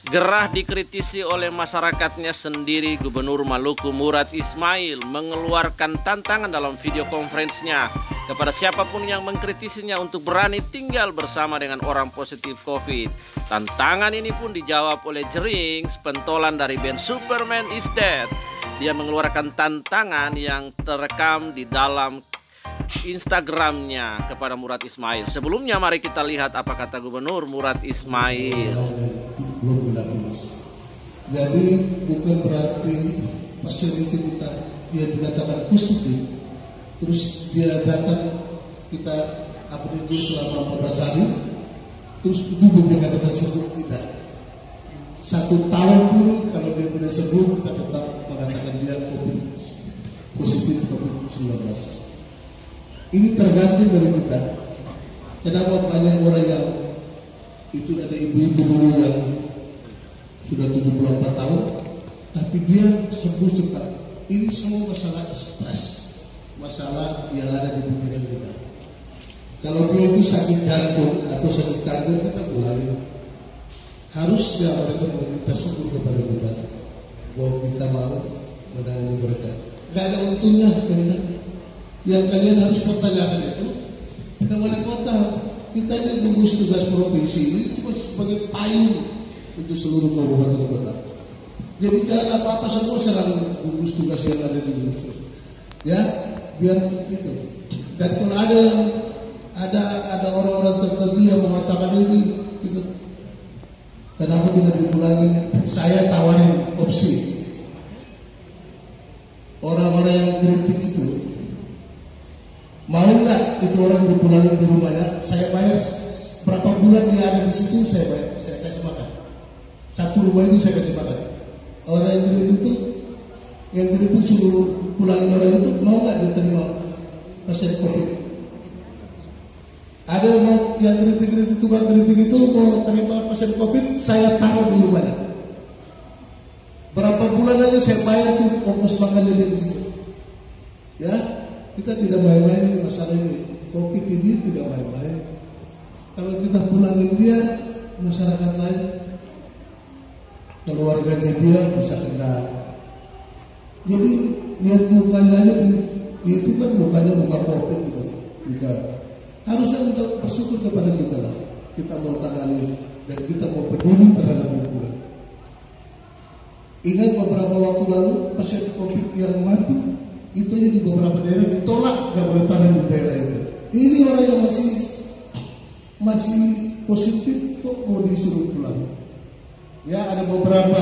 Gerah dikritisi oleh masyarakatnya sendiri, Gubernur Maluku Murad Ismail mengeluarkan tantangan dalam video konferensinya kepada siapapun yang mengkritisinya untuk berani tinggal bersama dengan orang positif COVID. Tantangan ini pun dijawab oleh Jerings, pentolan dari band Superman is Dead. Dia mengeluarkan tantangan yang terekam di dalam Instagramnya kepada Murad Ismail. Sebelumnya mari kita lihat apa kata Gubernur Murad Ismail. Jadi bukan berarti pasien itu kita dia dikatakan positif, terus dia datang kita update selama 14 hari, terus itu dikatakan sembuh. Tidak. 1 tahun pun kalau dia tidak sembuh, kita tetap mengatakan dia positif COVID-19. Ini tergantung dari kita. Kenapa banyak orang yang itu ada ibu-ibu dulu yang sudah 74 tahun, tapi dia sembuh cepat. Ini semua masalah stres, masalah yang ada di pikiran kita. Kalau dia itu sakit jantung atau sakit kanker, kita mulai harusnya mereka meminta syukur kepada kita bahwa kita mau menangani mereka. Gak ada untungnya, karena yang kalian harus pertanyakan itu pada wali kota. Kita ini gugus tugas provinsi ini cuma sebagai payung untuk seluruh kabupaten kota. Jadi jangan apa-apa semua serang gugus tugas yang ada di sini. Ya, biar itu. Dan kalau ada orang-orang tertentu yang mengatakan ini, itu kenapa tidak diulangi? Saya tawarin opsi. Orang-orang yang kritik itu, mau nggak itu orang dipulangi di rumahnya? Saya bayar berapa bulan dia ada di situ, saya bayar, saya kasih makan. 1 rumah itu saya kasih makan. Orang yang itu suruh pulangin orang itu, mau nggak dia terima pasien COVID? Ada mau yang kritik tukang kritik itu mau terima pasien COVID, saya taruh di rumahnya. Berapa bulan aja saya bayar tuh ongkos makan dia di situ. Ya, kita tidak main-main masalah ini. COVID ini tidak main-main. Kalau kita pulangin dia, masyarakat lain, keluarganya dia bisa kena. Jadi lihat mukanya aja itu kan mukanya muka COVID gitu. Jika harusnya kita bersyukur kepada kita lah. Kita mau tangani dan kita mau peduli terhadap lingkungan. Ingat beberapa waktu lalu pasien COVID yang mati itu aja di beberapa daerah ditolak, nggak boleh tahan di daerah itu. Ini orang yang masih positif kok mau disuruh pulang. Ya ada beberapa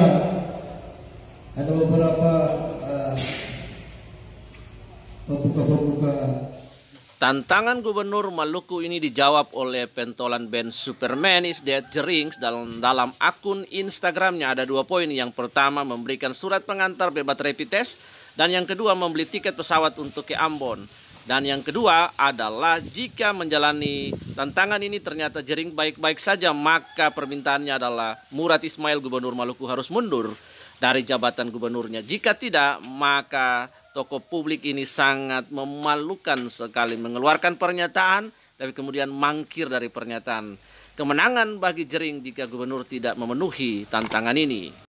pembuka. Tantangan Gubernur Maluku ini dijawab oleh pentolan band Superman is Dead Jerings dalam akun Instagramnya. Ada 2 poin. Yang pertama memberikan surat pengantar bebas rapid test, dan yang kedua membeli tiket pesawat untuk ke Ambon. Dan yang kedua adalah jika menjalani tantangan ini ternyata Jering baik-baik saja, maka permintaannya adalah Murad Ismail Gubernur Maluku harus mundur dari jabatan gubernurnya. Jika tidak, maka tokoh publik ini sangat memalukan sekali mengeluarkan pernyataan tapi kemudian mangkir dari pernyataan. Kemenangan bagi Jering jika gubernur tidak memenuhi tantangan ini.